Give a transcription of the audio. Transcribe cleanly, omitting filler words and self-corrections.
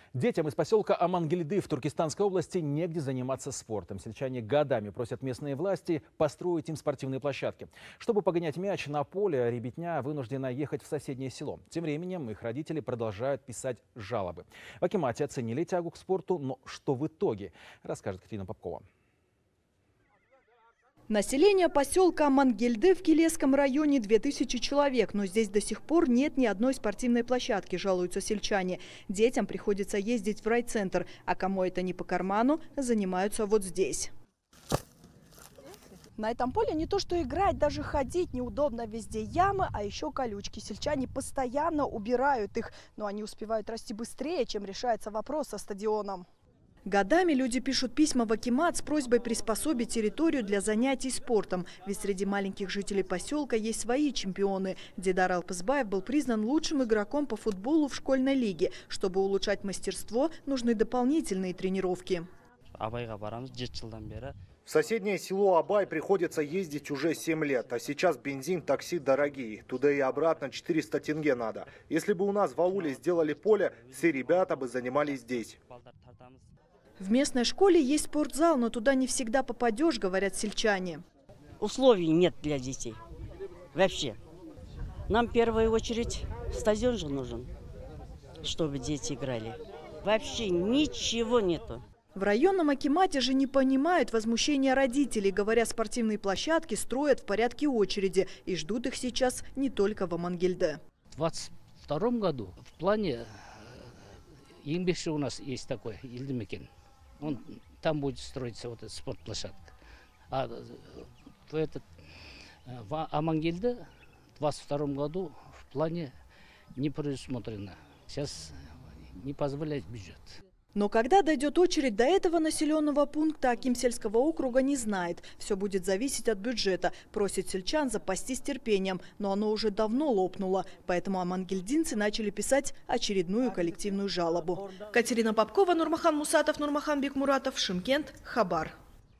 Детям из поселка Амангельды в Туркестанской области негде заниматься спортом. Сельчане годами просят местные власти построить им спортивные площадки. Чтобы погонять мяч на поле, ребятня вынуждена ехать в соседнее село. Тем временем их родители продолжают писать жалобы. В акимате оценили тягу к спорту, но что в итоге, расскажет Катерина Попкова. Население поселка Амангельды в Килесском районе 2000 человек, но здесь до сих пор нет ни одной спортивной площадки, жалуются сельчане. Детям приходится ездить в райцентр, а кому это не по карману, занимаются вот здесь. На этом поле не то что играть, даже ходить неудобно, везде ямы, а еще колючки. Сельчане постоянно убирают их, но они успевают расти быстрее, чем решается вопрос со стадионом. Годами люди пишут письма в акимат с просьбой приспособить территорию для занятий спортом. Ведь среди маленьких жителей поселка есть свои чемпионы. Дидар Алпызбаев был признан лучшим игроком по футболу в школьной лиге. Чтобы улучшать мастерство, нужны дополнительные тренировки. В соседнее село Абай приходится ездить уже 7 лет, а сейчас бензин, такси дорогие. Туда и обратно 400 тенге надо. Если бы у нас в ауле сделали поле, все ребята бы занимались здесь. В местной школе есть спортзал, но туда не всегда попадешь, говорят сельчане. Условий нет для детей. Вообще. Нам в первую очередь стадион же нужен, чтобы дети играли. Вообще ничего нету. В районном акимате же не понимают возмущения родителей. Говоря, спортивные площадки строят в порядке очереди. И ждут их сейчас не только в Амангельде. В 2022 году в плане Еңбекші у нас есть такой, Елдімекен. Там будет строиться вот эта спортплощадка. А в Амангельде в 2022 году в плане не предусмотрено. Сейчас не позволяет бюджет. Но когда дойдет очередь до этого населенного пункта, аким сельского округа не знает. Все будет зависеть от бюджета. Просит сельчан запастись терпением, но оно уже давно лопнуло. Поэтому амангельдинцы начали писать очередную коллективную жалобу. Катерина Попкова, Нурмахан Мусатов, Нурмахан Бекмуратов, Шымкент, Хабар.